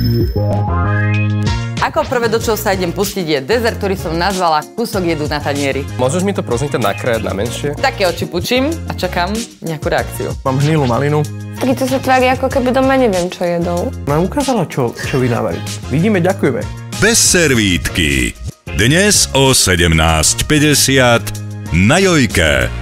Ako prvé, do čoho sa idem pustiť, je dezert, ktorý som nazvala Kúsok jedu na tanieri. Môžeš mi to prosím ťa nakrájať na menšie? Také oči pučím a čakám nejakú reakciu. Mám hnilú malinu. Takýto sa tvári, ako keby doma neviem, čo jedol. Nám ukázala, čo vydávajú. Vidíme, ďakujeme. Bez servítky. Dnes o 17:50 na Jojke.